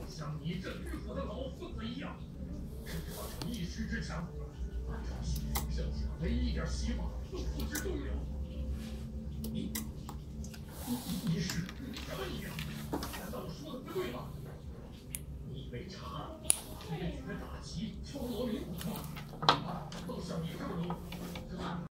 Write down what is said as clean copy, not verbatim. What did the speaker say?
像你这迂腐的老混子一样，只发出一时之强，按照剩下唯一一点希望都付之东流。你是什么意思？难道我说的不对吗？你以为茶一举的大旗敲锣鸣鼓吗？都像你这么牛，这